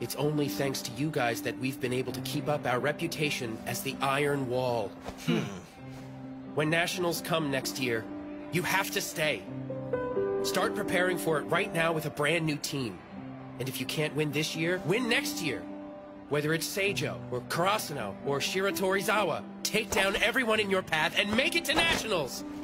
It's only thanks to you guys that we've been able to keep up our reputation as the Iron Wall. When Nationals come next year, you have to stay. Start preparing for it right now with a brand new team. And if you can't win this year, win next year. Whether it's Seijo, or Karasuno, or Shiratorizawa, take down everyone in your path and make it to Nationals!